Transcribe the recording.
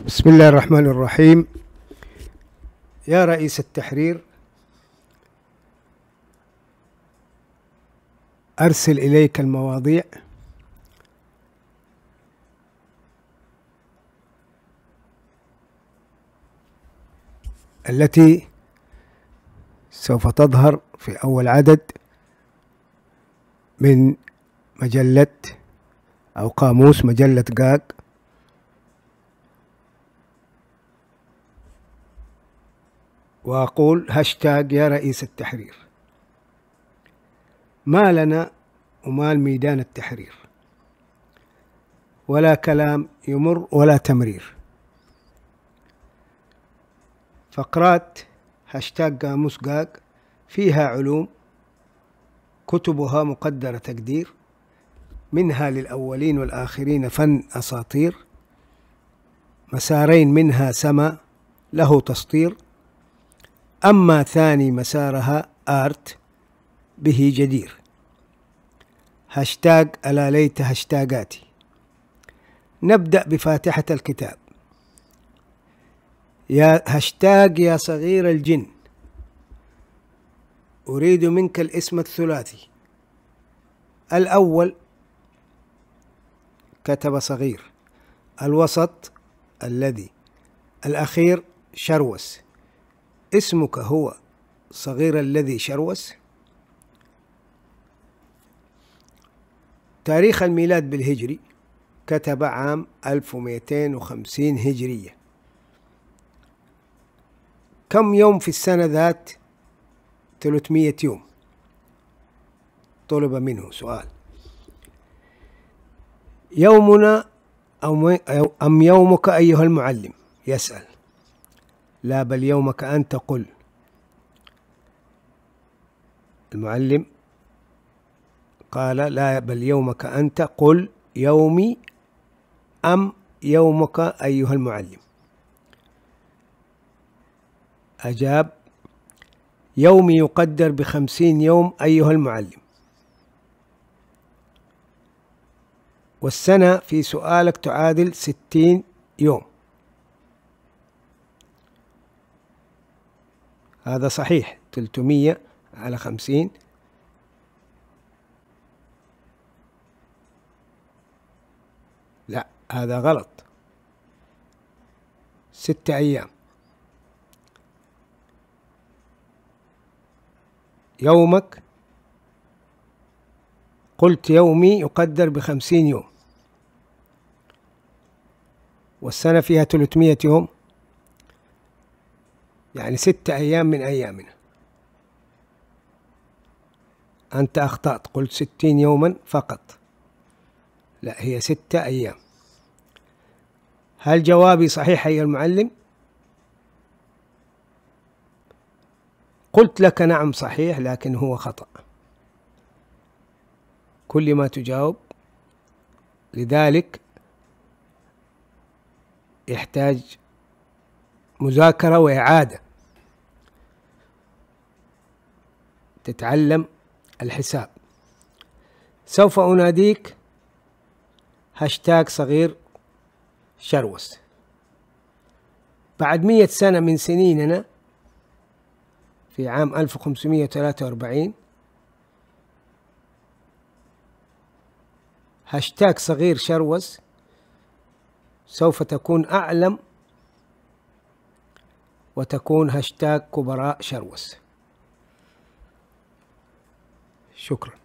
بسم الله الرحمن الرحيم. يا رئيس التحرير، أرسل إليك المواضيع التي سوف تظهر في أول عدد من مجلة أو قاموس مجلة قاق، وأقول هاشتاج يا رئيس التحرير. ما لنا ومال ميدان التحرير، ولا كلام يمر ولا تمرير. فقرات هاشتاج قاموس قاق فيها علوم كتبها مقدرة تقدير، منها للأولين والآخرين فن أساطير، مسارين منها سما له تسطير، أما ثاني مسارها آرت به جدير. هاشتاج ألا ليت هاشتاجاتي. نبدأ بفاتحة الكتاب. يا هاشتاج يا صغير الجن، أريد منك الاسم الثلاثي. الأول كتب صغير، الوسط الذي، الأخير شروس. اسمك هو صغير الذي شروس. تاريخ الميلاد بالهجري كتب عام 1250 هجرية. كم يوم في السنة ذات؟ 300 يوم. طلب منه سؤال: يومنا أم يومك أيها المعلم؟ يسأل. لا بل يومك أنت قل. المعلم قال: لا بل يومك أنت قل يومي أم يومك أيها المعلم؟ أجاب: يومي يقدر ب50 يوم أيها المعلم. والسنة في سؤالك تعادل 60 يوم. هذا صحيح، 300 على 50. لا، هذا غلط. 6 أيام. يومك قلت يومي يقدر ب50 يوم، والسنة فيها 300 يوم، يعني 6 أيام من أيامنا. أنت أخطأت، قلت 60 يوما فقط. لا، هي 6 أيام. هل جوابي صحيح أيها المعلم؟ قلت لك نعم صحيح، لكن هو خطأ. كل ما تجاوب، لذلك يحتاج مذاكرة وإعادة. تتعلم الحساب. سوف أناديك هاشتاج صغير شروس. بعد 100 سنة من سنيننا، في عام 1543، هاشتاج صغير شروس سوف تكون أعلم، وتكون هاشتاج كبراء شروس. شكرا.